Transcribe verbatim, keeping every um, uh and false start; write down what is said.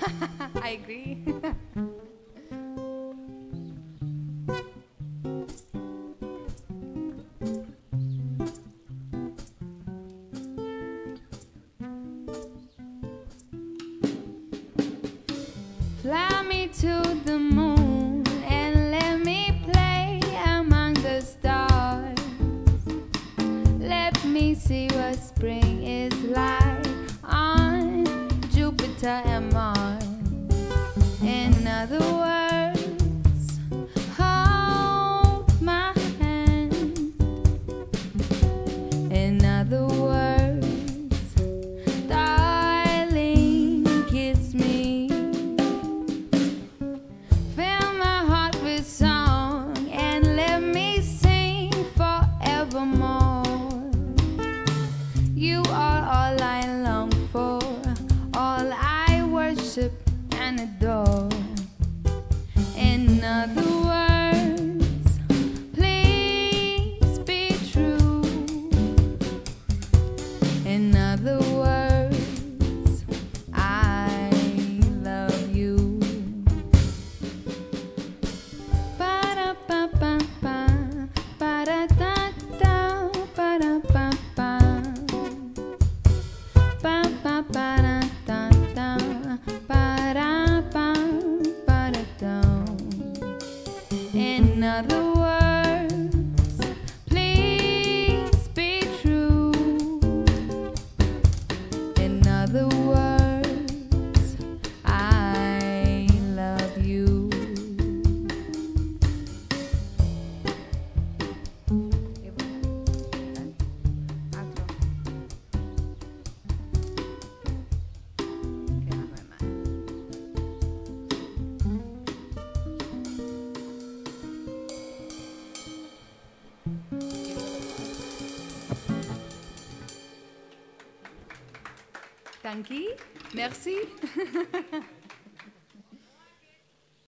I agree. Fly me to the moon and let me play among the stars. Let me see what spring is like on Jupiter and Mars. In other words, hold my hand. In other words, darling, kiss me. Fill my heart with song and let me sing forevermore. You are all I long for, all I worship and adore. In other words, please be true. In other words, I love you. Ba-da-ba-ba-ba, ba-da-da-da, ba-da-ba-ba. Ba-ba-ba-da-da-da, ba-da-ba-ba-da-da. In other words, please be true. In other words, I love you. Dankie, merci.